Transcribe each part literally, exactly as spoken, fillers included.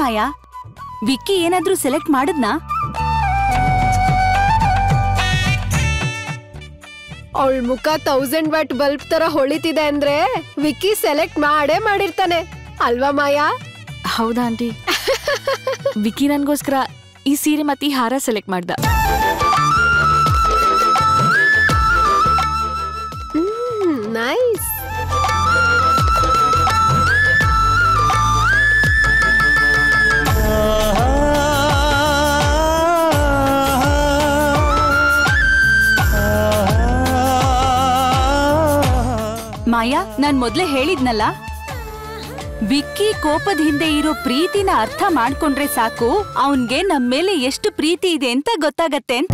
ಮಾಯಾ, ವಿಕ್ಕಿ ಏನಾದ್ರೂ ಸೆಲೆಕ್ಟ್ ಮಾಡಿದ್ನಾ? ಅವಳ ಮುಖ ತೌಸಂಡ್ ವ್ಯಾಟ್ ಬಲ್ಬ್ ತರ ಹೊಳಿತಿದೆ ಅಂದ್ರೆ ವಿಕ್ಕಿ ಸೆಲೆಕ್ಟ್ ಮಾಡೇ ಮಾಡಿರ್ತಾನೆ ಅಲ್ವಾ ಮಾಯಾ? ಹೌದಾ ಆಂಟಿ? ವಿಕ್ಕಿ ನನ್ಗೋಸ್ಕರ ಈ ಸೀರೆ ಮತ್ತೆ ಈ ಹಾರ ಸೆಲೆಕ್ಟ್ ಮಾಡ್ದ. ನೈಸ್. ಮಾಯಾ, ನಾನ್ ಮೊದ್ಲೇ ಹೇಳಿದ್ನಲ್ಲ, ವಿಕ್ಕಿ ಕೋಪದ ಹಿಂದೆ ಇರೋ ಪ್ರೀತಿನ ಅರ್ಥ ಮಾಡ್ಕೊಂಡ್ರೆ ಸಾಕು, ಅವನ್ಗೆ ನಮ್ ಮೇಲೆ ಎಷ್ಟು ಪ್ರೀತಿ ಇದೆ ಅಂತ ಗೊತ್ತಾಗತ್ತೆ ಅಂತ.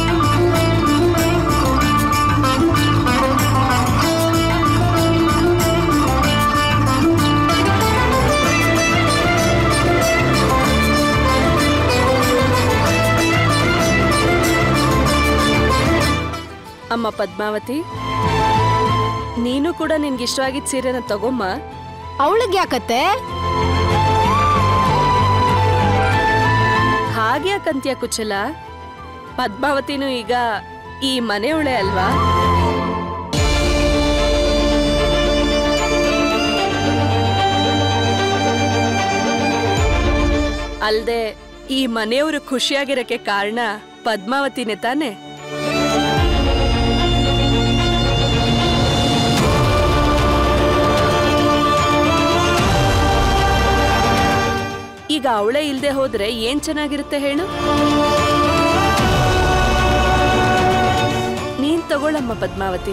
ಅಮ್ಮ ಪದ್ಮಾವತಿ, ನೀನು ಕೂಡ ನಿನ್ಗೆ ಇಷ್ಟವಾಗಿದ್ದ ಸೀರೆನ ತಗೊಮ್ಮ. ಅವಳಿಗೆ ಯಾಕತ್ತೆ? ಹಾಗೆ ಯಾಕಂತ್ಯ ಕುಚಲ? ಪದ್ಮಾವತಿನೂ ಈಗ ಈ ಮನೆಯೊಳೆ ಅಲ್ವಾ? ಅಲ್ದೆ ಈ ಮನೆಯವರು ಖುಷಿಯಾಗಿರಕ್ಕೆ ಕಾರಣ ಪದ್ಮಾವತಿನೇ ತಾನೆ? ಈಗ ಅವಳೇ ಇಲ್ದೆ ಹೋದ್ರೆ ಏನ್ ಚೆನ್ನಾಗಿರುತ್ತೆ ಹೇಳು? ನೀನ್ ತಗೊಳಮ್ಮ ಪದ್ಮಾವತಿ.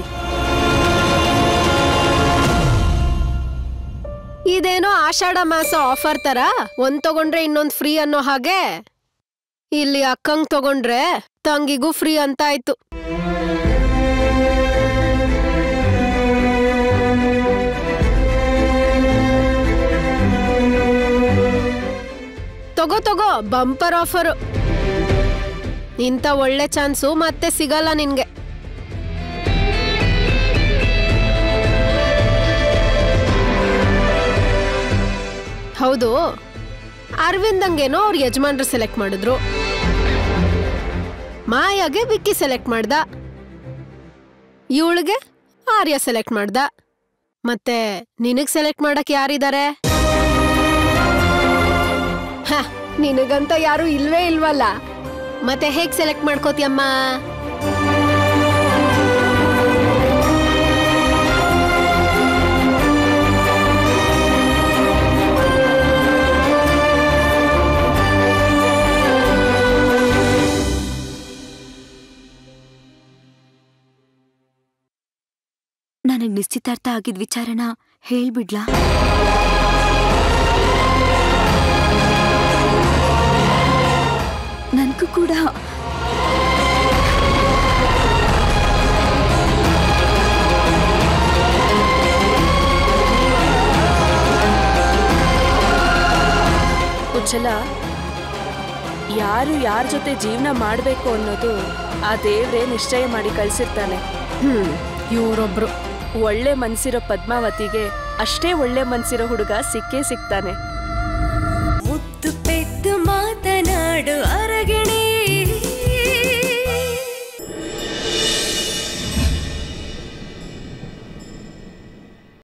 ಇದೇನೋ ಆಷಾಢ ಮಾಸ ಆಫರ್ ತರ ಒಂದ್ ತಗೊಂಡ್ರೆ ಇನ್ನೊಂದ್ ಫ್ರೀ ಅನ್ನೋ ಹಾಗೆ, ಇಲ್ಲಿ ಅಕ್ಕಂಗ್ ತಗೊಂಡ್ರೆ ತಂಗಿಗೂ ಫ್ರೀ ಅಂತ ಆಯ್ತು. ತಗೋ ತಗೋ, ಬಂಪರ್ ಆಫರು. ಇಂಥ ಒಳ್ಳೆ ಚಾನ್ಸು ಮತ್ತೆ ಸಿಗಲ್ಲ ನಿನ್ಗೆ. ಹೌದು, ಅರವಿಂದಂಗೇನೋ ಅವ್ರ ಯಜಮಾನ್ರು ಸೆಲೆಕ್ಟ್ ಮಾಡಿದ್ರು, ಮಾಯಾಗೆ ವಿಕ್ಕಿ ಸೆಲೆಕ್ಟ್ ಮಾಡ್ದ, ಇವಳಿಗೆ ಆರ್ಯ ಸೆಲೆಕ್ಟ್ ಮಾಡ್ದ, ಮತ್ತೆ ನಿನಗ್ ಸೆಲೆಕ್ಟ್ ಮಾಡಕ್ ಯಾರಿದ್ದಾರೆ? ಹ, ನಿನಗಂತ ಯಾರು ಇಲ್ವೇ ಇಲ್ವಲ್ಲ, ಮತ್ತೆ ಹೇಗ್ ಸೆಲೆಕ್ಟ್ ಮಾಡ್ಕೋತಿಯಮ್ಮ? ನನಗ್ ನಿಶ್ಚಿತಾರ್ಥ ಆಗಿದ್ ವಿಚಾರನ ಹೇಳ್ಬಿಡ್ಲಾ? ನನ್ಗೂ ಕೂಡ ಕುಚಲ, ಯಾರು ಯಾರ ಜೊತೆ ಜೀವನ ಮಾಡ್ಬೇಕು ಅನ್ನೋದು ಆ ದೇವ್ರೆ ನಿಶ್ಚಯ ಮಾಡಿ ಕಳ್ಸಿರ್ತಾನೆ. ಹ್ಮ್ ಇವರೊಬ್ರು ಒಳ್ಳೆ ಮನ್ಸಿರೋ ಪದ್ಮಾವತಿಗೆ ಅಷ್ಟೇ ಒಳ್ಳೆ ಮನ್ಸಿರೋ ಹುಡುಗ ಸಿಕ್ಕೇ ಸಿಗ್ತಾನೆ. ಮುದ್ದು ಪೆದ್ದು ಮಾತನಾಡು ಅರಗಿಣಿ